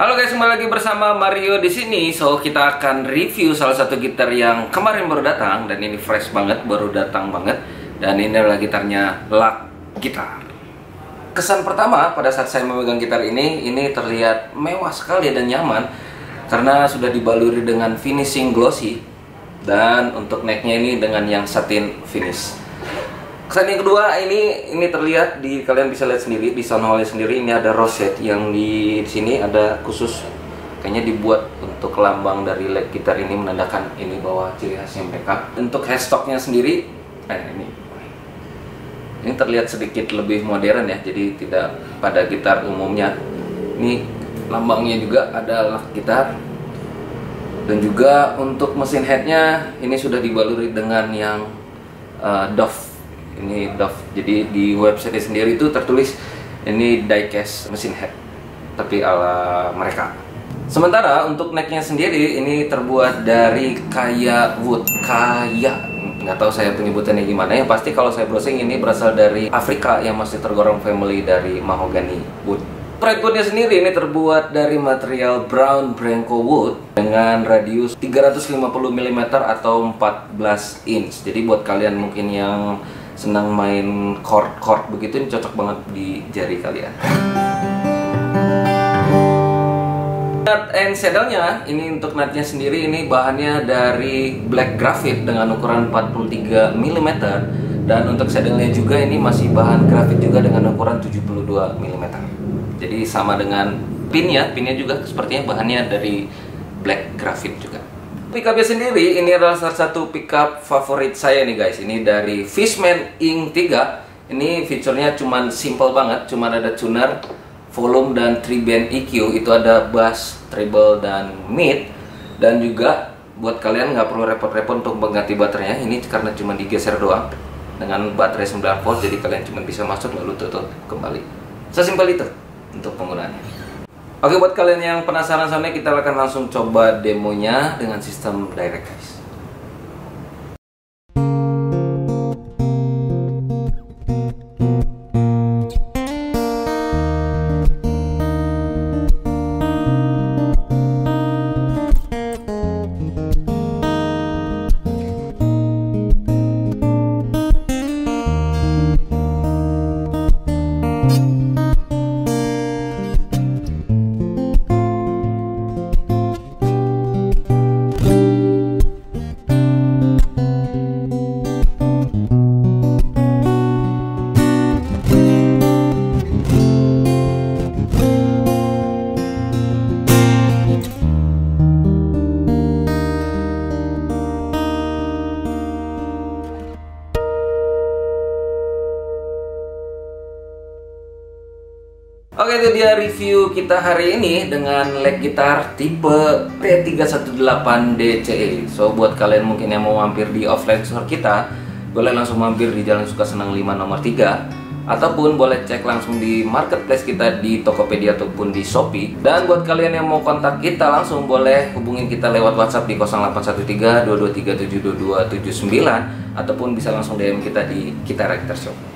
Halo guys, kembali lagi bersama Mario di sini. So, kita akan review salah satu gitar yang kemarin baru datang dan ini fresh banget, baru datang banget. Dan ini adalah gitarnya Luck Guitar. Kesan pertama pada saat saya memegang gitar ini terlihat mewah sekali dan nyaman karena sudah dibaluri dengan finishing glossy dan untuk necknya ini dengan yang satin finish. Kesan yang kedua ini terlihat di, kalian bisa lihat sendiri di sound hole sendiri, ini ada rosette yang di sini ada khusus, kayaknya dibuat untuk lambang dari leg gitar ini, menandakan ini bahwa ciri khasnya mereka. Untuk headstocknya sendiri ini terlihat sedikit lebih modern ya, jadi tidak pada gitar umumnya. Ini lambangnya juga ada Luck Guitar. Dan juga untuk mesin headnya ini sudah dibaluri dengan yang Dove. Ini Dove, jadi di website sendiri itu tertulis ini diecast mesin head, tapi ala mereka. Sementara untuk necknya sendiri ini terbuat dari kaya wood, nggak tahu saya penyebutannya gimana. Yang pasti kalau saya browsing ini berasal dari Afrika yang masih tergolong family dari mahogany wood. Fretboardnya sendiri ini terbuat dari material brown branco wood dengan radius 350 mm atau 14 inch. Jadi buat kalian mungkin yang senang main chord begitu, ini cocok banget di jari kalian. Nut and saddle-nya ini, untuk nutnya sendiri ini bahannya dari black graphite dengan ukuran 43 mm, dan untuk saddle-nya juga ini masih bahan graphite juga dengan ukuran 72 mm. Jadi sama dengan pinnya juga sepertinya bahannya dari black graphite juga. Pickupnya sendiri ini adalah salah satu pickup favorit saya nih guys. Ini dari Fishman Ink 3. Ini fiturnya cuman simple banget, cuman ada tuner, volume dan 3-band EQ. Itu ada bass, treble dan mid. Dan juga buat kalian nggak perlu repot-repot untuk mengganti baterainya. Ini karena cuma digeser doang dengan baterai 9 volt, jadi kalian cuma bisa masuk lalu tutup kembali. Sesimpel itu untuk penggunaannya. Oke, buat kalian yang penasaran soalnya, kita akan langsung coba demonya dengan sistem direct guys. Oke, itu dia review kita hari ini dengan leg gitar tipe P318DCE. So, buat kalian mungkin yang mau mampir di offline store kita, boleh langsung mampir di Jalan Sukasenang 5 nomor 3, ataupun boleh cek langsung di marketplace kita di Tokopedia ataupun di Shopee. Dan buat kalian yang mau kontak kita langsung, boleh hubungin kita lewat WhatsApp di 0813 22372279, ataupun bisa langsung DM kita di Guitar Guitar Shop.